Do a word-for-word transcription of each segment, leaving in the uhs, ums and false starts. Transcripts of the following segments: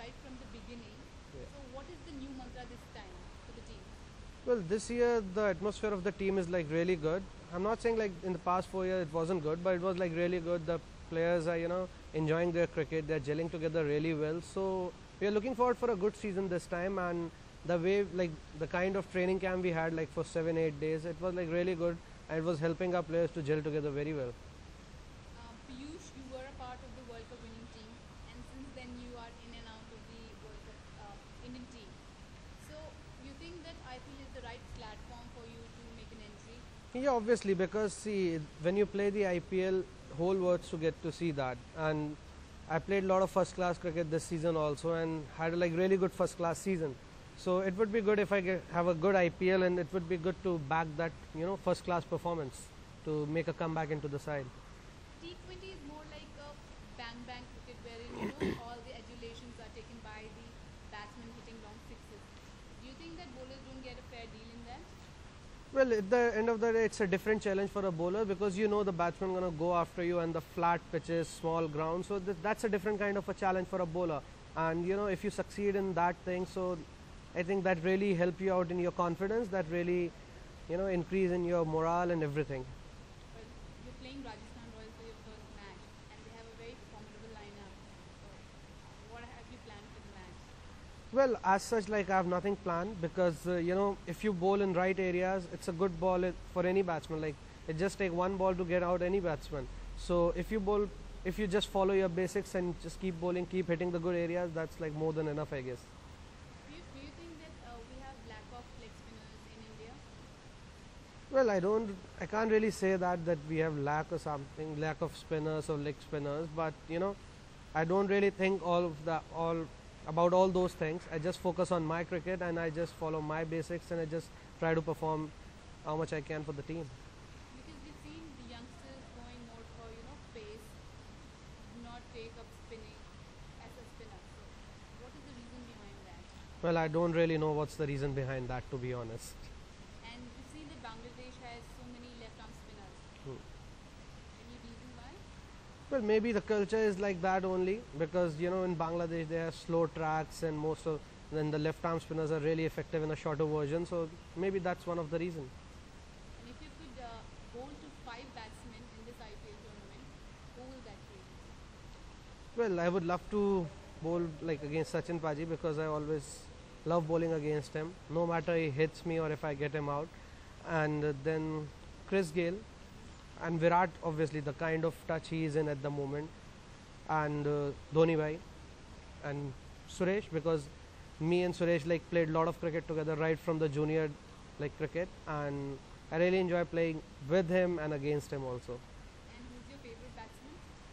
right from the beginning. Yeah. So what is the new mantra this time for the team? Well, this year the atmosphere of the team is like really good. I'm not saying like in the past four years it wasn't good, but it was like really good. The players are, you know, enjoying their cricket. They're gelling together really well. So we are looking forward for a good season this time. And the way, like the kind of training camp we had, like for seven, eight days, it was like really good, and it was helping our players to gel together very well. Um, Piyush, you were a part of the World Cup winning team, and since then you are in and out of the World Cup uh, Indian team. So you think that I P L is the right platform for you to make an entry? Yeah, obviously, because see, when you play the I P L, whole world's to get to see that. And I played a lot of first class cricket this season also, and had a like really good first class season. So it would be good if I get, have a good I P L, and it would be good to back that, you know, first class performance to make a comeback into the side. T twenty is more like a bang bang cricket wherein you know all the adulations are taken by the batsman hitting long sixes. Do you think that bowlers don't get a fair deal in that? Well, at the end of the day, it's a different challenge for a bowler, because you know the batsman gonna go after you, and the flat pitches, small ground. So th- that's a different kind of a challenge for a bowler. And you know, if you succeed in that thing, so I think that really help you out in your confidence. That really, you know, increase in your morale and everything. Well, you're playing Rajasthan Royals for your first match, and they have a very formidable lineup. So, what have you planned for the match? Well, as such, like I have nothing planned, because uh, you know, if you bowl in right areas, it's a good ball i- for any batsman. Like it just take one ball to get out any batsman. So if you bowl, if you just follow your basics and just keep bowling, keep hitting the good areas, that's like more than enough, I guess. Piyush, do you think that uh, we have lack of leg spinners in India? Well, I don't, I can't really say that that we have lack or something, lack of spinners or leg spinners, but you know, I don't really think all of that, all about all those things. I just focus on my cricket, and I just follow my basics, and I just try to perform how much I can for the team. Because we've seen the youngsters going more for you know pace, do not take up spinning as a spinner. So, what is the reason behind that? Well, I don't really know what's the reason behind that, to be honest. And we've seen that Bangladesh has so many left arm spinners. Hmm. Any reason why? Well, maybe the culture is like that only, because you know, in Bangladesh they have slow tracks, and most of then the left arm spinners are really effective in a shorter version. So maybe that's one of the reasons. And if you could uh, bowl to five batsmen in this I P L tournament, who will that be? Well, I would love to bowl like against Sachin Paji, because I always love bowling against him, no matter he hits me or if I get him out. And uh, then Chris Gale and Virat, obviously the kind of touch he is in at the moment, and uh, Dhoni Bhai and Suresh, because me and Suresh like played a lot of cricket together right from the junior like cricket, and I really enjoy playing with him and against him also. And who's your favorite batsman?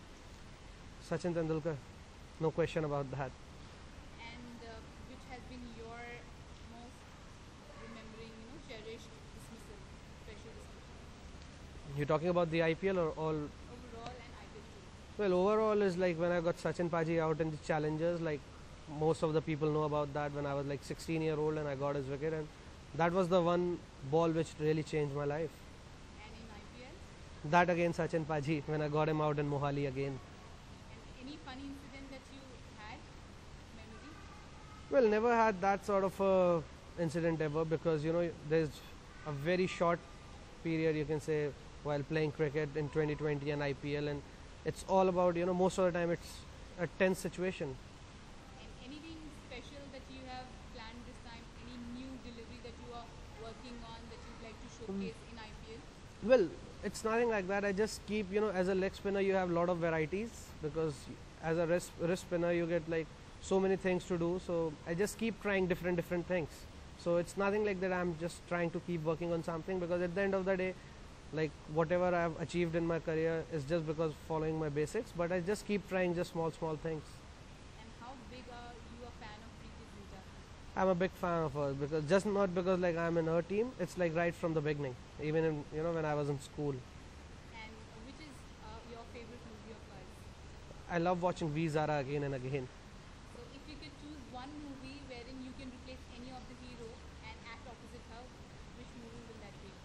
Sachin Tendulkar, no question about that. And uh, which has been your most remembering, you know, cherished dismissal, special dismissal, You're talking about the I P L or all? overall and I P L too? Well, overall is like when I got Sachin Paji out in the challengers, like most of the people know about that, when I was like sixteen year old and I got his wicket, and that was the one ball which really changed my life. And in I P L? That again Sachin Paji, when I got him out in Mohali again. And any funny incident that you had, memory? Well, never had that sort of a incident ever, because you know, there's a very short period, you can say, while playing cricket in twenty twenty and I P L, and it's all about, you know, most of the time it's a tense situation. And anything special that you have planned this time? Any new delivery that you are working on that you'd like to showcase in I P L? Well, it's nothing like that. I just keep, you know, as a leg spinner, you have a lot of varieties, because as a wrist, wrist spinner, you get like so many things to do. So I just keep trying different, different things. So it's nothing like that. I'm just trying to keep working on something, because at the end of the day, like whatever I've achieved in my career is just because following my basics. But I just keep trying just small, small things. And how big are you a fan of Preeti Zinta? I'm a big fan of her, because just not because like I'm in her team. It's like right from the beginning, even in, you know, when I was in school. And uh, which is uh, your favorite movie of hers? I love watching V Zara again and again. So if you could choose one movie wherein you can replace any of the hero and act opposite her, which movie will that be?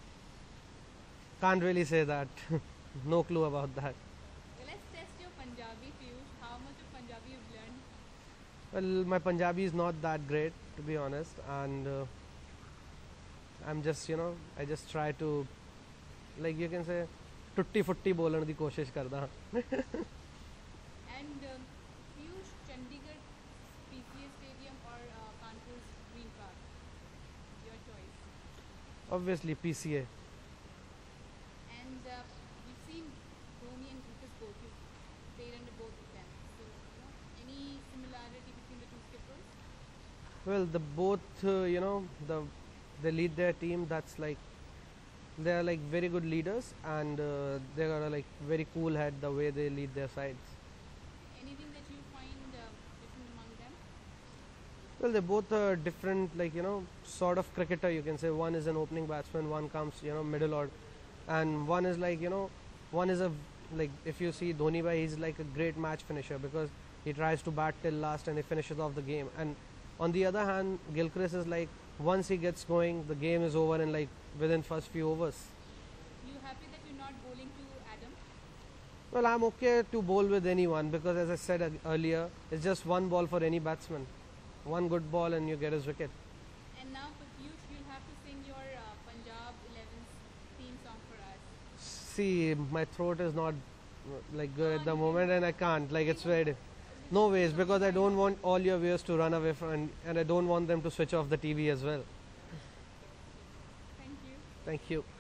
Can't really say that. No clue about that. So let's test your Punjabi, Piyush. How much of Punjabi you've learned? Well, my Punjabi is not that great, to be honest, and uh, I'm just, you know, I just try to, like you can say, tutti futti bolan di koshish karda. And um, Piyush, Chandigarh P C A Stadium or uh, Kanpur's Green Park? Your choice. Obviously, P C A. And uh, we've seen Dhoni and Lucas both. You've played under both of them. So, you know, any similarity between the two skippers? Well, the both, uh, you know, the they lead their team. That's like they are like very good leaders, and uh, they are like very cool head the way they lead their sides. Anything that you find uh, different among them? Well, they're both uh, different, like you know, sort of cricketer. You can say one is an opening batsman, one comes, you know, middle order, and one is like you know, one is a like if you see Dhoni bhai, he's like a great match finisher because he tries to bat till last and he finishes off the game. And on the other hand, Gilchrist is like once he gets going, the game is over in like within first few overs. You happy that you're not bowling to Adam? Well, I'm okay to bowl with anyone because, as I said ag- earlier, it's just one ball for any batsman. One good ball and you get his wicket. And now for Piyush, you'll have to sing your uh, Punjab eleven's theme song for us. See, my throat is not uh, like good at the Can't. moment, and I can't. Like it's very no ways because I don't want all your viewers to run away from, and, and I don't want them to switch off the T V as well. Thank you. Thank you.